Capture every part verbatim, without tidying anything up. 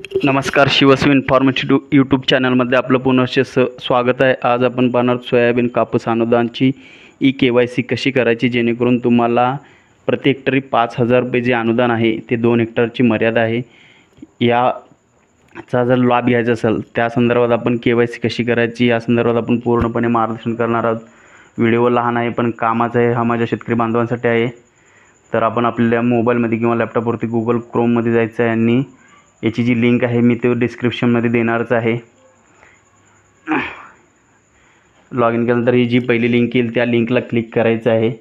नमस्कार, शिवस्वी informative YouTube चॅनलमध्ये आपलं पुनश्च स स्वागत आहे. आज आपण पाहणार सोयाबीन कापूस अनुदानची ई के वाय सी कशी करायची, जेणेकरून तुम्हाला प्रति हेक्टरी पाच हजार रुपये जे अनुदान आहे ते दोन हेक्टरची मर्यादा आहे. याचा जर लाभ घ्यायचा असेल त्या संदर्भात आपण के वाय सी कशी करायची या संदर्भात आपण पूर्णपणे मार्गदर्शन करणार आहोत. व्हिडिओ लहान आहे पण कामाचा आहे, हा माझ्या शेतकरी बांधवांसाठी आहे. तर आपण आपल्या मोबाईलमध्ये किंवा लॅपटॉपवरती गुगल क्रोममध्ये जायचं आहे आणि याची जी लिंक आहे मी ते डिस्क्रिप्शनमध्ये देणारच आहे. लॉग इन केल्यानंतर ही जी पहिली लिंक येईल त्या लिंकला क्लिक करायचं आहे.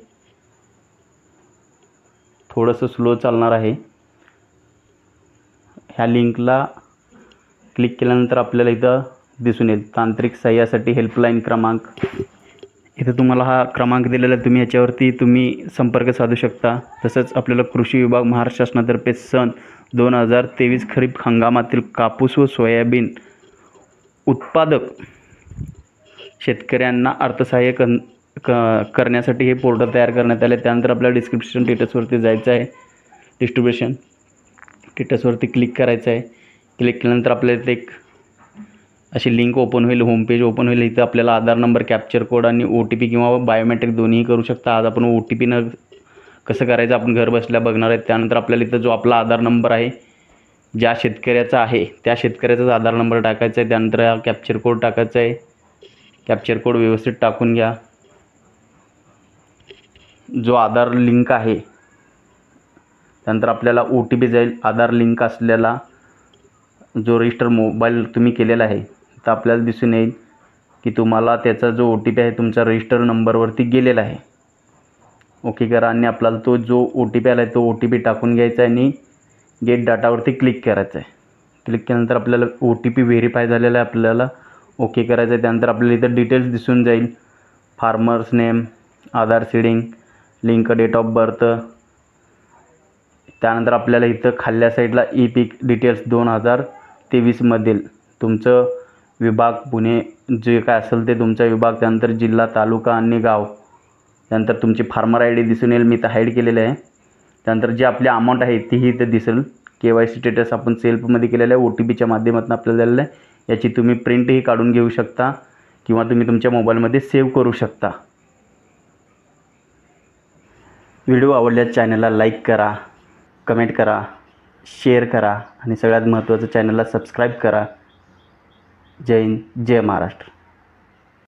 थोडंसं स्लो चालणार आहे. ह्या लिंकला क्लिक केल्यानंतर आपल्याला इथं दिसून येईल तांत्रिक सहाय्यासाठी हेल्पलाईन क्रमांक. इथं तुम्हाला हा क्रमांक दिलेला आहे, तुम्ही याच्यावरती तुम्ही संपर्क साधू शकता. तसंच आपल्याला कृषी विभाग महाराष्ट्र शासनातर्फे सन दोन हजार तेवीस खरीप हंगामातील कापूस व सोयाबीन उत्पादक शेतकऱ्यांना अर्थसहाय्य कर क करण्यासाठी हे पोर्टल तयार करण्यात आले. त्यानंतर आपल्याला डिस्क्रिप्शन स्टेटसवरती जायचं आहे. डिस्ट्रीब्युशन स्टेटसवरती क्लिक करायचं आहे. क्लिक केल्यानंतर आपल्याला इथे एक अशी लिंक ओपन होईल, होम पेज ओपन होईल. इथं आपल्याला आधार नंबर, कॅप्चर कोड आणि ओ टी पी किंवा बायोमेट्रिक दोन्ही करू शकता. आज आपण ओ टी पीनं कसं करायचं आपण घर बसल्या बघणार आहे. त्यानंतर आपल्याला इथं जो आपला आधार नंबर आहे ज्या शेतकऱ्याचा आहे त्या शेतकऱ्याचाच आधार नंबर टाकायचा आहे. त्यानंतर हा कॅप्चर कोड टाकायचा आहे. कॅप्चर कोड व्यवस्थित टाकून घ्या. जो आधार लिंक आहे त्यानंतर आपल्याला ओ टी पी जाईल. आधार लिंक असलेला जो रजिस्टर मोबाईल तुम्ही केलेला आहे तर आपल्याला दिसून येईल की तुम्हाला त्याचा जो ओ टी पी आहे तुमचा रजिस्टर नंबरवरती गेलेला आहे. ओके करा आणि आपल्याला तो जो ओ टी पी आला आहे तो ओ टी पी टाकून घ्यायचा आहे आणि गेट डाटावरती क्लिक करायचं आहे. क्लिक केल्यानंतर आपल्याला ओ टी पी व्हेरीफाय झालेला आहे, आपल्याला ओके करायचं आहे. त्यानंतर आपल्याला इथं डिटेल्स दिसून जाईल. Farmers name, Aadhaar seeding, link, date of birth. त्यानंतर आपल्याला इथं खाल्ल्या साईडला ई पीक डिटेल्स दोन हजार तेवीसमधील तुमचं विभाग पुणे जे काय असेल ते तुमचा विभाग, त्यानंतर जिल्हा, तालुका आणि गाव. त्यानंतर तुमची फार्मर आय डी दिसून येईल, मी इथं हाईड केलेलं आहे. त्यानंतर जी आपली अमाऊंट आहे तीही इथं दिसेल. के वाय सी स्टेटस आपण सेल्फमध्ये केलेलं आहे, ओ टी पीच्या माध्यमातून आपल्याला दिलेलं आहे. याची तुम्ही प्रिंटही काढून घेऊ शकता किंवा तुम्ही तुमच्या मोबाईलमध्ये सेव्ह करू शकता. व्हिडिओ आवडल्यास चॅनलला लाईक करा, कमेंट करा, शेअर करा आणि सगळ्यात महत्त्वाचं चॅनलला सबस्क्राईब करा. जय हिंद, जय महाराष्ट्र.